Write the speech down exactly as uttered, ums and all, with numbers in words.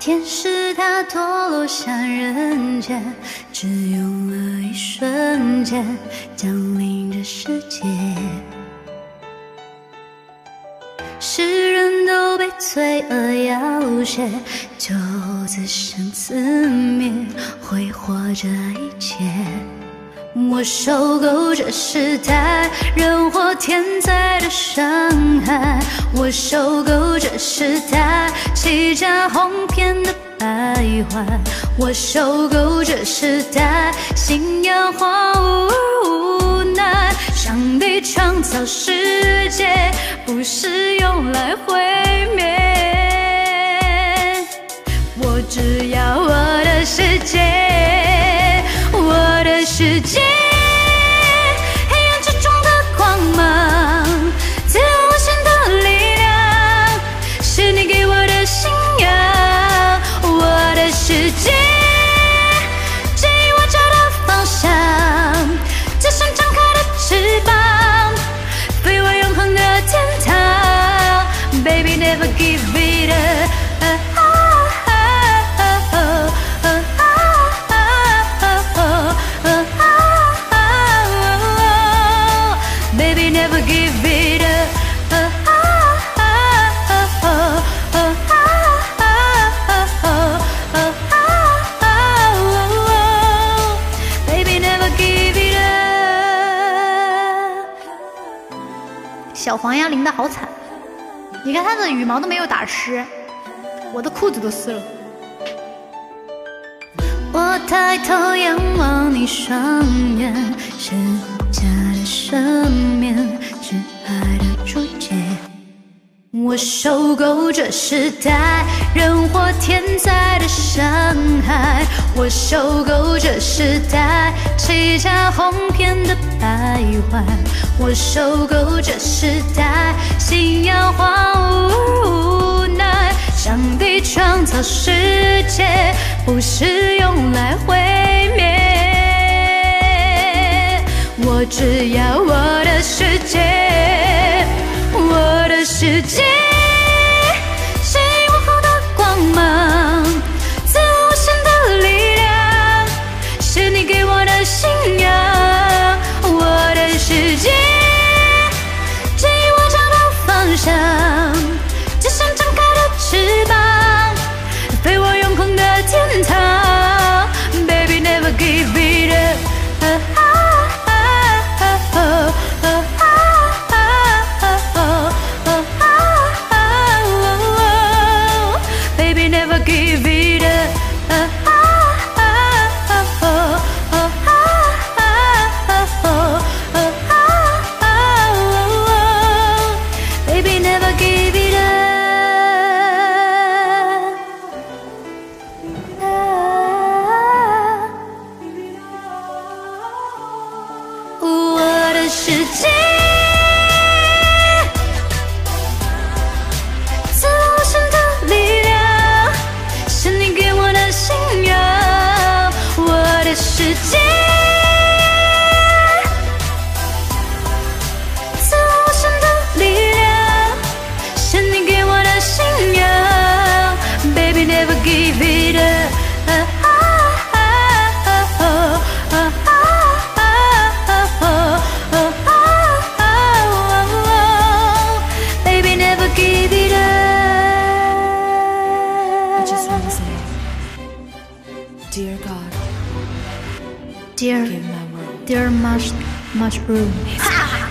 天使它脱落下人间，只用了一瞬间，降临这世界。世人都被罪恶要挟，就自生自灭，挥霍这一切。我受够这时代人祸天灾的伤害，我受够这时代欺诈哄骗的败坏，我受够这时代信仰荒芜无奈。上帝创造世界不是用来毁灭，我只要我的世界，我的世界，黑暗之中的光芒，自由无限的力量，是你给我的信仰。我的世界，指引我找到方向，就像张开的翅膀，飞往永恒的天堂。Baby never give it up。Baby, never give it up. Baby, never give it up. 小黄鸭淋得好惨，你看它的羽毛都没有打湿，我的裤子都湿了。我抬头仰望你双眼，是假的赦免，是爱的注解。我受够这时代人祸天灾的伤害，我受够这时代欺诈哄骗的败坏，我受够这时代信仰荒芜无奈。上帝创造世界不是用来毁灭，我只要我的世界，我的世界，是永恒的光芒，自由无限的力量，是你给我的信仰。我的世界，指引我找到方向，就像张开的翅膀，飞往永恒的天堂。Baby never give it up。Baby never give it up. Baby never give it up. 我的世界，自由无限的力量，是你给我的信仰。我的世界，自由无限的力量，是你给我的信仰。Baby never give it up。Baby never give it up. I just want to say, dear God, Dear, give my world. dear much, much room.